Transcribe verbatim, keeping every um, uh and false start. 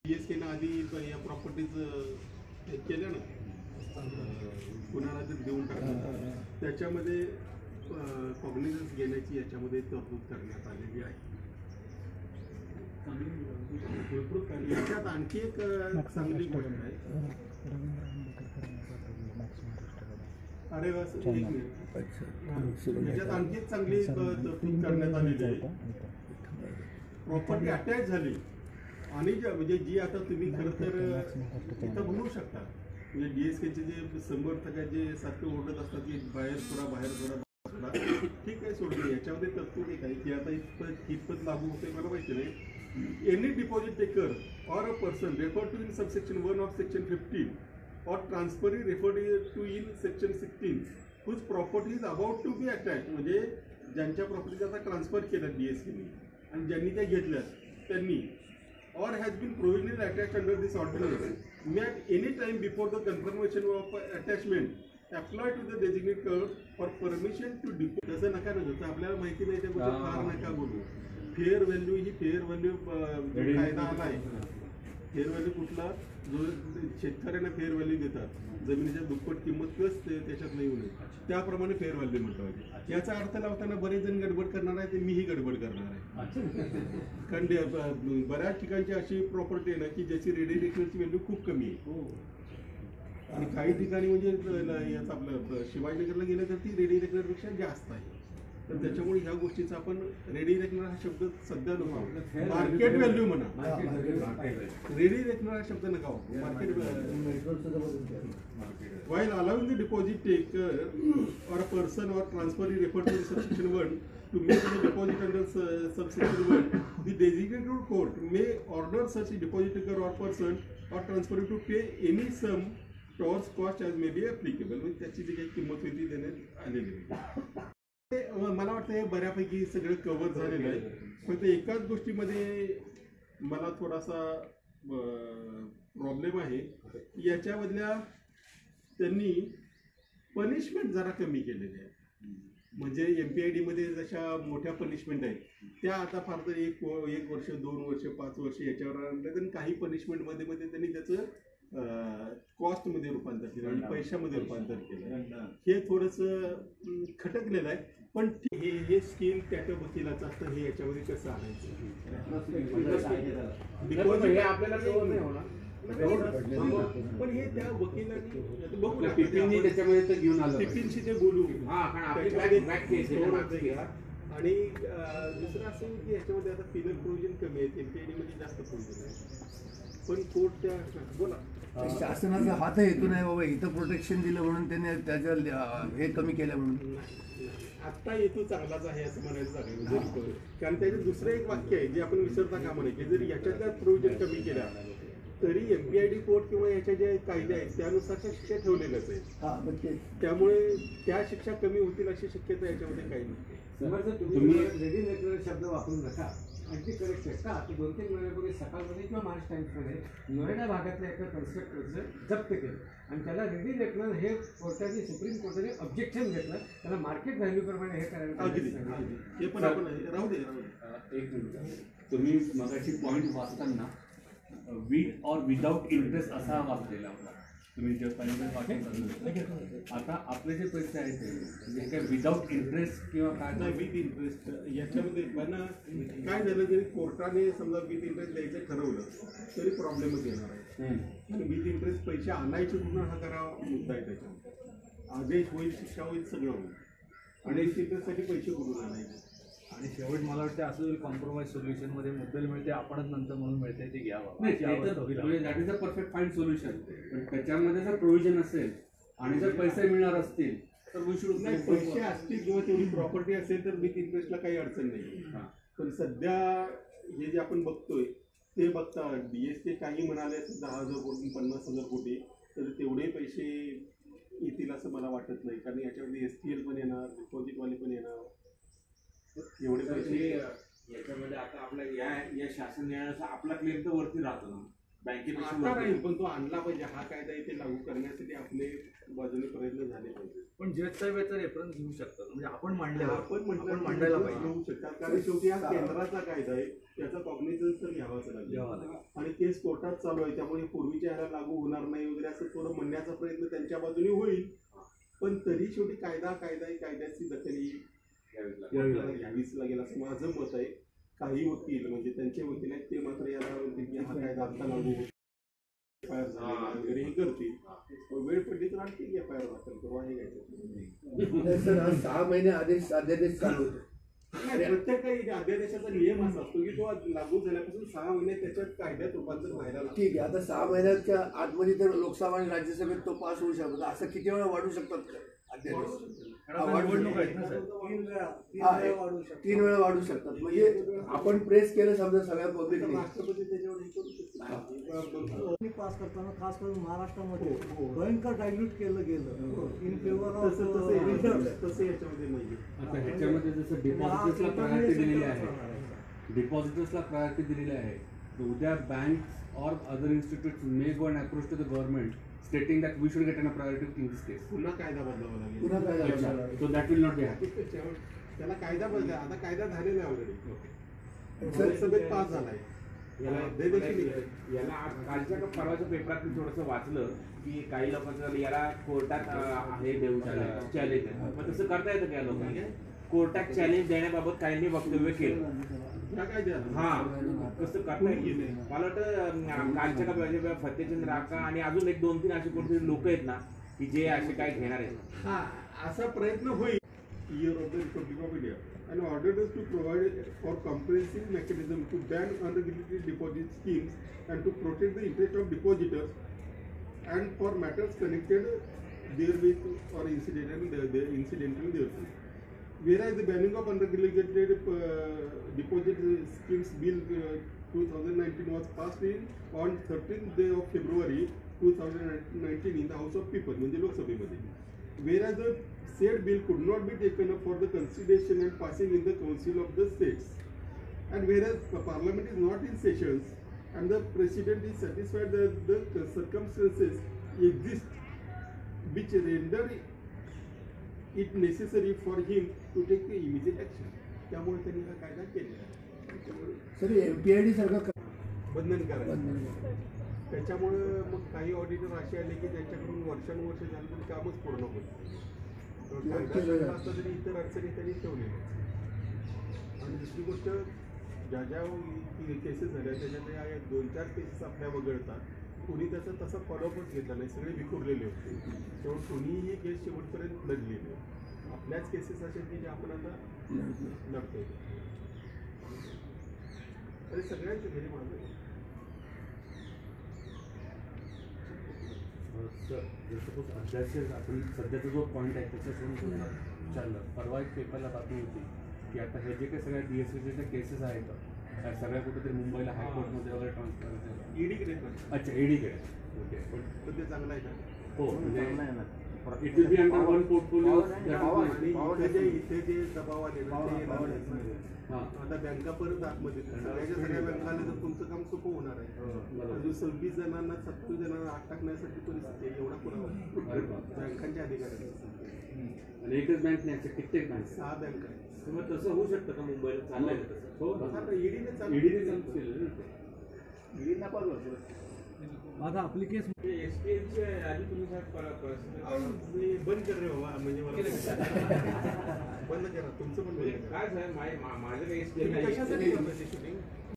डीएसकेनं आधी या प्रॉपर्टीज हे केलं ना, कुणाला जर देऊन टाकलं त्याच्यामध्ये कॉग्निझन्स घेण्याची याच्यामध्ये तरतूद करण्यात आलेली आहे. याच्यात आणखी एक चांगली गोष्ट आहे. अरे वास एक मिनिट, याच्यात आणखी एक चांगली तरतूद करण्यात आलेली आहे. प्रॉपर्टी अटॅच झाली आणि म्हणजे जी आता तुम्ही खरं तर इथं बनवू शकता. म्हणजे डीएसकेचे जे समर्थक आहेत जे सारखे ओरडत असतात की बाहेर सोडा बाहेर सोडा सोडा, ठीक आहे सोडली. याच्यामध्ये तरतूद एक आहे की आता इतपत इतपत लागू होते मला माहिती नाही. Any deposit taker or a person refer to in subsection one of section fifteen or transferee referred to in section sixteen whose property is about to be attach. म्हणजे ज्यांच्या प्रॉपर्टी आता ट्रान्सफर केलं डीएसकेने आणि ज्यांनी त्या घेतल्या त्यांनी or has been provisionally attached under this ordinance may at any time before the confirmation of attachment apply to the designated court for permission to deposit. तसं नका ना जसं आपल्याला माहिती नाही त्या गोष्टी फार नका बोलू. फेअर व्हॅल्यू ही फेअर व्हॅल्यू कायदा आलाय. फेअर व्हॅल्यू कुठला जो शेतकऱ्यांना फेअर व्हॅल्यू देतात जमिनीच्या दुप्पट किंमत प्लस त्याच्यात नाही होईल त्याप्रमाणे फेअर व्हॅल्यू म्हटलं पाहिजे. याचा अर्थ लावताना बरेच जण गडबड करणार आहे ते मीही गडबड करणार आहे. कारण बऱ्याच ठिकाणची अशी प्रॉपर्टी आहे ना की ज्याची रेडी रेकनरची व्हॅल्यू खूप कमी आहे आणि काही ठिकाणी म्हणजे याचं आपलं शिवाजीनगरला गेलं तर ती रेडी रेकनरपेक्षा जास्त आहे. तर त्याच्यामुळे ह्या गोष्टीचा आपण रेडी रेकनर हा शब्द सध्या नको, मार्केट व्हॅल्यू म्हणा. रेडी रेकनर हा शब्द नका market value. while allowing the deposit taker or a person or transferee referred to subsection one to make the deposit under subsection one, the designated court may order such a deposit taker or person or transferee to pay any sum towards cost as may be applicable. म्हणजे त्याची जी काही किंमत होती देण्यात आलेली आहे. मला वाटतं हे बऱ्यापैकी सगळं कव्हर झालेलं आहे. फक्त एकाच गोष्टीमध्ये मला थोडासा प्रॉब्लेम आहे. याच्यामधल्या त्यांनी पनिशमेंट जरा कमी केलेली आहे. म्हणजे एम पी आय डीमध्ये जशा मोठ्या पनिशमेंट आहेत त्या आता फार तर एक एक वर्ष दोन वर्ष पाच वर्ष याच्यावर आणलं. त्यांनी काही पनिशमेंटमध्ये मध्ये त्यांनी त्याचं कॉस्टमध्ये रूपांतर केलं आणि पैशामध्ये रूपांतर केलं. हे थोडंसं खटकलेलं आहे. पण हे हे स्किल त्या त्या वकिलाचं असतं. हे याच्यामध्ये कसं आणायचं डिपॉझिट आपल्याला नाही होणार पण हे त्या वकिलांनी बघू त्याच्यामध्ये घेऊन आलं टिफिनशी ते बोलू. आणि दुसरं असं की याच्यामध्ये आता पिनल प्रोव्हिजन कमी आहे एमपीआयडी मध्ये जास्त प्रोव्हिजन आहे. पण कोर्ट त्या बोला शासनाचा हात हेतू नाही बाबा इथं प्रोटेक्शन दिलं म्हणून त्याने त्याच्या हे कमी केलं म्हणून. आत्ता हेतू चांगलाच आहे असं म्हणायचं चांगलं. कारण त्याचं दुसरं एक वाक्य आहे जे आपण विसरता कामा नये की जर याच्यातल्या प्रोव्हिजन कमी केल्या तरी एमपीआयडी कोर्ट किंवा याच्या ज्या कायदे आहेत त्यानुसार शिक्षा ठेवलेल्याच आहेत. त्यामुळे त्या शिक्षा कमी होतील अशी शक्यता याच्यामध्ये काही नाही. तुम्ही रेडी रेकनर शब्द वापरू नका. अगदी करेक्ट आहे का. दोन तीन महिन्यापूर्वी सकाळमध्ये किंवा महाराष्ट्र टाइम्समध्ये नोएडा भागातल्या एका कन्स्ट्रक्टरचं जप्त केलं आणि त्याला रेडी रेकनर हे कोर्टाने सुप्रीम कोर्टाने ऑब्जेक्शन घेतलं. त्याला मार्केट व्हॅल्यू प्रमाणे हे करायला हे पण आपण राहू दे राहू दे एक मिनिट. तुम्ही मगाची पॉईंट वाचताना विथ और विदाउट इंटरेस्ट असा वाचलेला होता तुम्ही जे पहिल्यांदा. आता आपले जे पैसे आहेत ते काय विदाउट इंटरेस्ट किंवा काय नाही विथ इंटरेस्ट याच्यामध्ये ना काय झालं जरी कोर्टाने समजा विथ इंटरेस्ट द्यायचं ठरवलं तरी प्रॉब्लेमच येणार आहे. आणि विथ इंटरेस्ट पैसे आणायचे कुठून हा करावा मुद्दा आहे. त्याच्यामध्ये आदेश होईल शिक्षा होईल सगळं होईल आणि इंटरेस्टसाठी पैसे कुठून आणायचे. आणि शेवट मला वाटतं असं कॉम्प्रोमाइज सोल्युशन मध्ये मुद्दल मिळते आपणच नंतर म्हणून मिळते ते घ्यावं. That is a perfect fine solution. पण त्याच्यामध्ये जर प्रोव्हिजन असेल आणि जर पैसे मिळणार असतील तर विषय नाही. पैसे असतील किंवा तेवढी प्रॉपर्टी असेल तर विथ इंटरेस्टला काही अडचण नाही. पण सध्या हे जे आपण बघतोय ते बघता डीएसके काही म्हणाले दहा हजार कोटी पन्नास हजार कोटी तर तेवढे पैसे येतील असं मला वाटत नाही. कारण याच्यामध्ये एस टी एल पण येणार डिपॉझिटवाले पण येणार. एवढे पैसे याच्यामध्ये आता आपल्या या या शासन निर्णयानुसार आपला क्लेम तर वरती राहतो ना. बँकेपेक्षा आता राहील, पण तो आणला पाहिजे. हा कायदा इथे लागू करण्यासाठी आपले बाजूने प्रयत्न झाले पाहिजे. पण जज साहेब याचा रेफरन्स घेऊ शकतात, म्हणजे आपण मांडल्यावर आपण म्हटलं आपण मांडायला पाहिजे. घेऊ शकतात, कारण शेवटी हा केंद्राचा कायदा आहे, त्याचा कॉग्निझन्स तर घ्यावाच घ्यावा लागेल. आणि केस कोर्टात चालू आहे, त्यामुळे पूर्वीच्या याला लागू होणार नाही वगैरे असं थोडं म्हणण्याचा प्रयत्न त्यांच्या बाजूने होईल. पण तरी शेवटी कायदा कायदा आहे, कायद्याची दखल घ्यावीच लागेल असं माझं मत आहे. काही वकील म्हणजे त्यांचे वकील आहेत ते मात्र याला म्हणतील की हा कायदा आता लागू एफ आय आर झालेला वगैरे हे करतील. वेळ पडली तर आणखी एफ आय आर दाखल करू आहे घ्यायचं. सर आज सहा महिने आदेश अध्यादेश चालू होते. नाही, प्रत्येक काही अध्यादेशाचा नियम असा असतो की तो लागू झाल्यापासून सहा महिने त्याच्यात कायद्यात रूपांतर व्हायला लागतं. ठीक आहे, आता सहा महिन्याच्या आतमध्ये तर लोकसभा आणि राज्यसभेत तो पास होऊ शकतो. असं किती वेळा वाढू शकतात का अध्यादेश? हा, वाढू निवडणूक आहेत ना शकतात. सर. तीन वेळा तीन हा, वेळा वाढू शकतो. तीन वेळा वाढू शकतात. म्हणजे आपण प्रेस केलं समजा सगळ्या पब्लिकने. राष्ट्रपती त्याच्यावर हे करू शकतात. मी पास करताना खास करून महाराष्ट्रामध्ये हो, हो. भयंकर डायल्यूट केलं गेलं इन फेवर ऑफ तसं तसं याच्यामध्ये- तसं याच्यामध्ये नाही. आता ह्याच्यामध्ये जसं डिपॉझिटर्सला प्रायोरिटी दिलेली आहे, डिपॉझिटर्सला प्रायोरिटी दिलेली आहे, तर उद्या bank or other institute may go and approach to the government stating that we should get an priority in this case. पुन्हा कायदा बदलावा लागेल. पुन्हा काय झालं? So that will not be happy. त्याला कायदा बदला. आता कायदा झालेला आहे ऑलरेडी. सर, लोकसभेत पास झालाय. याला अध्यादेश निघाले. याला आज- कालच्या का परवाच्या पेपरात मी थोडंसं वाचलं की काही लोकांचं याला कोर्टात अं, हे देऊ चॅलेंज चॅलेंज मग तसं करता येतं का या लोकांनी? कोर्टात चॅलेंज देण्याबाबत काहींनी वक्तव्य केलं. ह्या कायद्यात हा कसं करता येईल? मला वाटतं अं, कालच्या का म्हणजे फतेचंद राका आणि अजून एक दोन तीन असे कोणते लोक आहेत ना की जे असे काय घेणार आहेत. हा असा प्रयत्न होईल. Year of the Republic of India and ordered us to provide for comprehensive mechanism to ban unregulated deposit schemes and to protect the interest of depositors and for matters connected therewith or incidental the incidental thereto. Whereas the banning of unregulated uh, deposit schemes bill uh, twenty nineteen was passed in on thirteenth day of February twenty nineteen in the House of People म्हणजे लोकसभेमध्ये. Whereas the said bill could not be taken up for the consideration and passing in the Council of the States. And whereas the Parliament is not in sessions and the President is satisfied that the circumstances exist which render it necessary for him to take the immediate action. त्यामुळे त्यांनी हा कायदा केलेला आहे. Sir MPID सारखं बंधन करायचं. त्याच्यामुळं मग काही ऑडिटर असे आले की त्यांच्याकडून वर्षानुवर्ष झालं तरी कामच पूर्ण होतं. असलं तरी इतर अडचणी त्यांनी ठेवलेल्या. आणि दुसरी गोष्ट ज्या ज्या केसेस झाल्या त्याच्यामध्ये दोन चार केसेस आपल्या वगळतात. कोणी त्याचा तसा फॉलोअपच घेतला नाही, सगळे विखुरलेले होते. तेव्हा कोणीही केस शेवटपर्यंत लढलेले. आपल्याच केसेस असेल की जे आपण आता लढतोय. तरी सगळ्यांचे घरी माझं सपोज अध्यक्ष आपण सध्याचा जो पॉईंट आहे त्याच्यातून चाललं. परवा एक पेपरला बातमी होती की आता हे जे काही सगळ्या डी एस सीच्या केसेस आहेत त्या सगळ्या कुठेतरी मुंबईला हायकोर्टमध्ये वगैरे ट्रान्सफर झाल्या. ईडीकडे. अच्छा ईडीकडे. ओके पण ते चांगलं आहे का? हो म्हणजे it will be under one portfolio. आणि इथे जे इथे जे दबाव आले ना ते येणार नाही. हां आता बँका परत आतमध्ये सगळ्याच्या सगळ्या बँका आल्या तर तुमचं काम सोपं होणार आहे. अजून सव्वीस जणांना सत्तावीस जणांना आत टाकण्यासाठी परिस्थिती आहे. एवढा पुरावा बँकांच्या अधिकाऱ्यांचा. आणि एकच बँक नाही असं कित्येक बँक सहा बँका आहेत. मग तसं होऊ शकतं का मुंबईला? चाललंय का तसं? हो आता ईडीने चालू ईडीने चालू केलं ना ते. ईडीना पाहिलं. आता आपली केस एस टी एनची आधी तुम्ही साहेब परिस्थिती मी बंद कर रे बाबा म्हणजे मला बंद करा तुमचं पण बंद करा. काय साहेब माझ्या माझ्या काही एस टी तुम्ही नाही. कशासाठी करताय ते shooting?